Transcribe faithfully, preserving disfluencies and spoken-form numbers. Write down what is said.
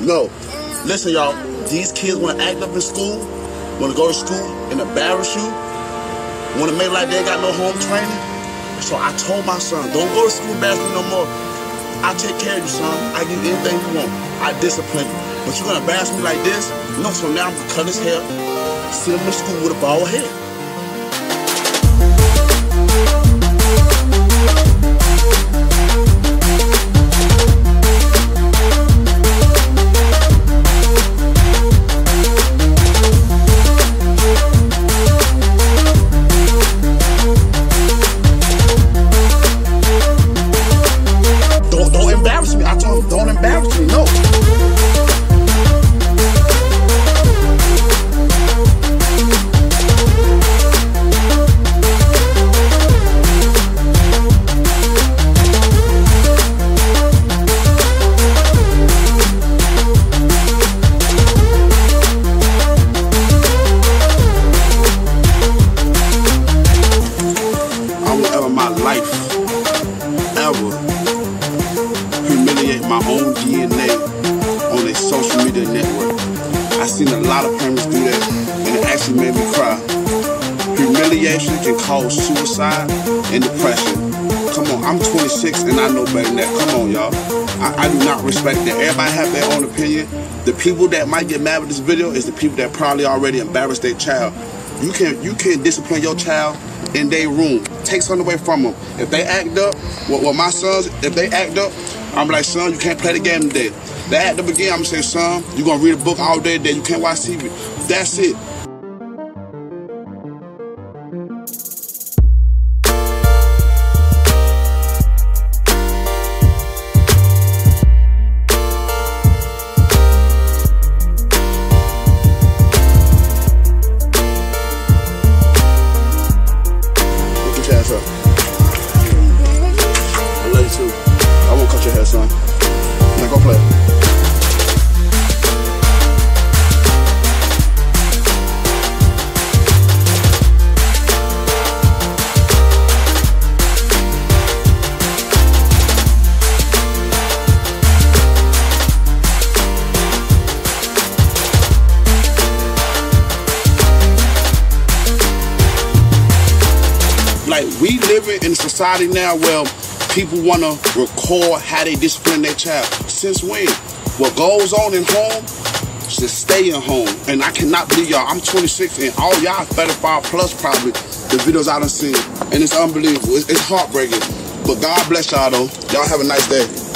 No. Listen, y'all. These kids want to act up in school, want to go to school and embarrass you, want to make like they got no home training. So I told my son, don't go to school and embarrass me no more. I take care of you, son. I give you anything you want. I discipline you. But you're going to embarrass me like this? No, so now I'm going to cut his hair, send him to school with a bald head. Don't embarrass me, no. I will ever my life, ever humiliate my own D N A on a social media network. I've seen a lot of parents do that, and it actually made me cry. Humiliation can cause suicide and depression. Come on, I'm twenty-six and I know better than that. Come on, y'all. I, I do not respect that. Everybody have their own opinion. The people that might get mad with this video is the people that probably already embarrassed their child. You can you can discipline your child in their room. Take something away from them. If they act up, well, well my sons, if they act up, I'm like, son, you can't play the game today. They act up again, I'm gonna say, son, you're gonna read a book all day today, you can't watch T V. That's it. Look your ass up. I love you too. I won't cut your hair, son. Now go play. Like, we living in a society now where people want to record how they discipline their child. Since when? What goes on in home should stay in home. And I cannot believe y'all, I'm twenty-six and all y'all thirty-five plus probably, the videos I done seen. And it's unbelievable. It's, it's heartbreaking. But God bless y'all though. Y'all have a nice day.